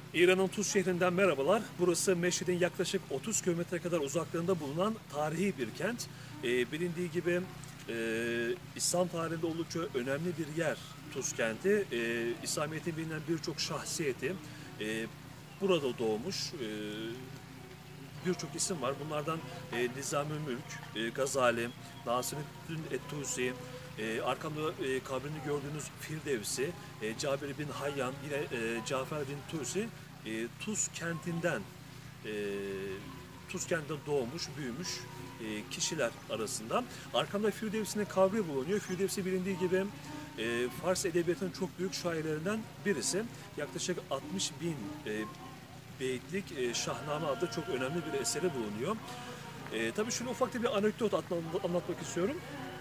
İran'ın Tuz şehrinden merhabalar. Burası Meşhed'in yaklaşık 30 kilometre kadar uzaklığında bulunan tarihi bir kent. Bilindiği gibi İslam tarihinde oldukça önemli bir yer Tuz kenti. İslamiyet'in bilinen birçok şahsiyeti burada doğmuş. Birçok isim var. Bunlardan Nizami Mülk, Gazali, Nasiruddin et-Tusi, arkamda kabrini gördüğünüz Firdevsi, Cabir bin Hayyan, yine Cafer bin Tusi, Tuz kentinden e, Tuz kentinde doğmuş, büyümüş kişiler arasında. Arkamda Firdevsi'nin kabri bulunuyor. Firdevsi bilindiği gibi Fars edebiyatının çok büyük şairlerinden birisi. Yaklaşık 60 bin beyitlik Şahname adlı çok önemli bir eseri bulunuyor. Tabii şunu ufak da bir anekdot anlatmak istiyorum.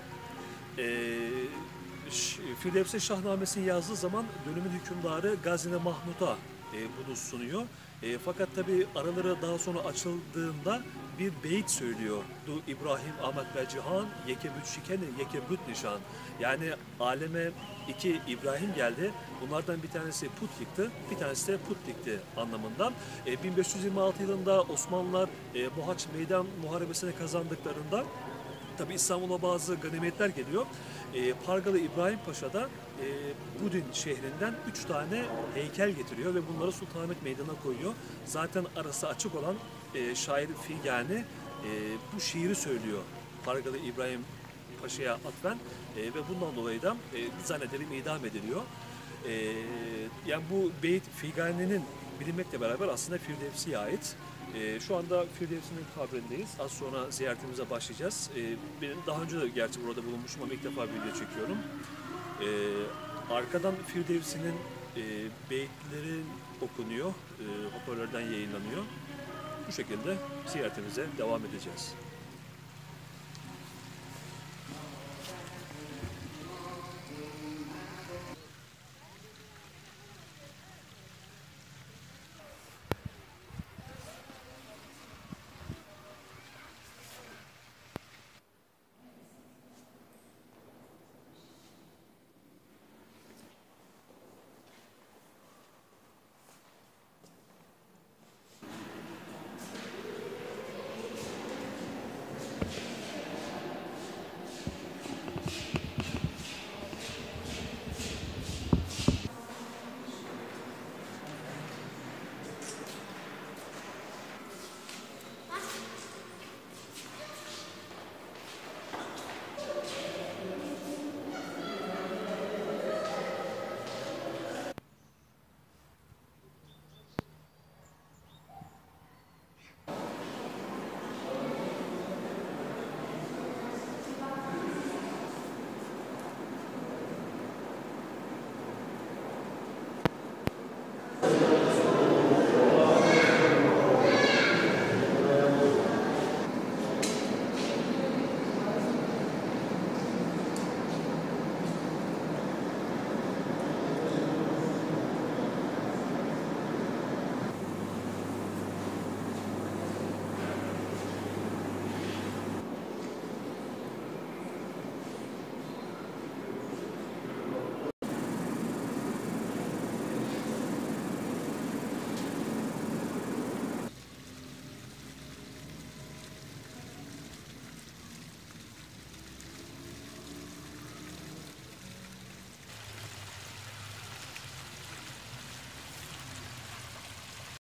Firdevsi Şahnamesi'ni yazdığı zaman dönemin hükümdarı Gazine Mahmud'a bunu sunuyor. Fakat tabi araları daha sonra açıldığında bir beyit söylüyor. Du İbrahim Ahmet ve Cihan yekebüt şikene yekebüt nişan. Yani aleme iki İbrahim geldi. Bunlardan bir tanesi put yıktı, bir tanesi de put dikti anlamında. 1526 yılında Osmanlılar Mohaç Meydan Muharebesi'ni kazandıklarında tabi İstanbul'a bazı ganimetler geliyor. Pargalı İbrahim Paşa da Budin şehrinden 3 tane heykel getiriyor ve bunları Sultanahmet Meydanı'na koyuyor. Zaten arası açık olan şair Figani bu şiiri söylüyor Pargalı İbrahim Paşa'ya atfen ve bundan dolayı da zannederim idam ediliyor. Yani bu beyt Figani'nin bilinmekle beraber aslında Firdevsi'ye ait. Şu anda Firdevsi'nin kabrindeyiz. Az sonra ziyaretimize başlayacağız. Benim daha önce de gerçi burada bulunmuşum ama ilk defa video çekiyorum. Arkadan Firdevsi'nin beyitleri okunuyor. Hoparlörden yayınlanıyor. Bu şekilde ziyaretimize devam edeceğiz.